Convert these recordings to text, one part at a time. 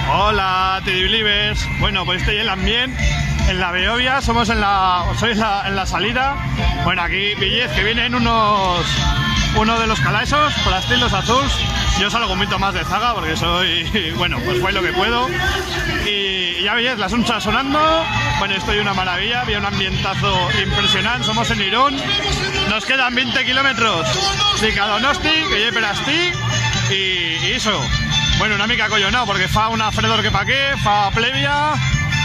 Hola, TD Believers. Bueno, pues estoy en la Ambient, en la Beovia, soy en la salida. Bueno, aquí Villez, que vienen uno de los calaesos, por estilos azules. Yo salgo un poquito más de zaga porque soy, bueno, pues voy lo que puedo. Y ya Villez, las unchas sonando. Bueno, estoy una maravilla, había un ambientazo impresionante. Somos en Irún, nos quedan 20 kilómetros de Donosti, que lleve per Asti, y eso. Bueno, una mica collonado porque fa una fredor que pa' qué, fa plebia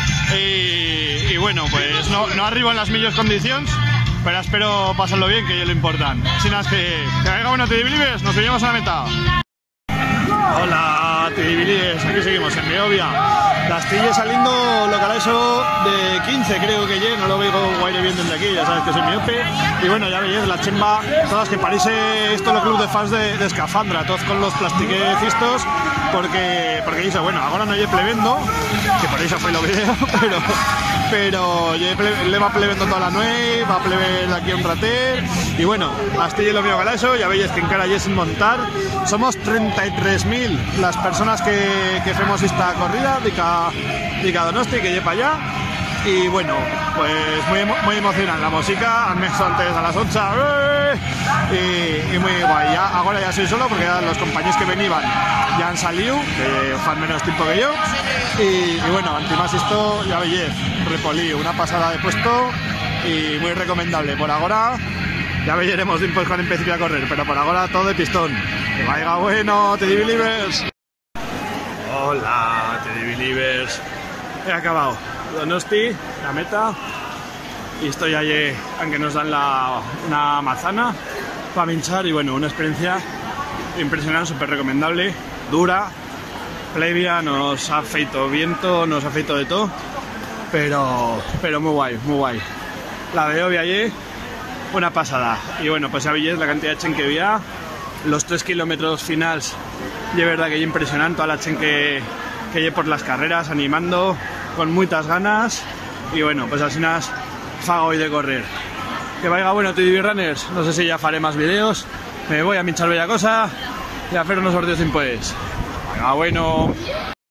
y bueno, pues no arribo en las millors condiciones, pero espero pasarlo bien, que es lo importante. Sin más que caiga bueno, TD Believers, nos veamos a la meta. Hola, TD Believers, aquí seguimos en Beovia. Castilla saliendo local eso de 15, creo que ya, no lo veo guaire bien desde aquí, ya sabes que soy miope. Y bueno, ya veis la chemba, todas que parece esto los club de fans de Escafandra, todos con los plastiquecistos, porque dice, bueno, ahora no hay plebendo, que por eso fue lo video, pero le va plebendo toda la nueve, va a pleber aquí un rater, y bueno, hasta lo mío para eso, ya veis que en cara ya sin montar, somos 33.000 las personas que hacemos esta corrida de Donosti, que lleva allá. Y bueno, pues muy emocionante la música, han hecho antes a las 8 y muy guay. Ahora ya soy solo porque ya los compañeros que venían ya han salido, que fan menos tiempo que yo. Y bueno, antimás esto, ya veis, repolí, una pasada de puesto y muy recomendable. Por ahora, ya veremos después cuando empiece a correr, pero por ahora todo de pistón. Que vaya bueno, TD Believers. Hola, TD Believers. He acabado Donosti, la meta, y estoy allí, aunque nos dan una manzana para pinchar, y bueno, una experiencia impresionante, súper recomendable, dura, plebia, nos ha feito viento, nos ha feito de todo, pero muy guay, muy guay. La Beovia allí, una pasada, y bueno, pues ya veis la cantidad de chen que había, los 3 kilómetros finales, de verdad que es impresionante, toda la chen que hay por las carreras, animando, con muchas ganas, y bueno, pues así nada, fago hoy de correr. Que vaya bueno, TD Runners, no sé si ya faré más videos, me voy a minchar bella cosa y a hacer unos sorteos sin pues. Vaya bueno.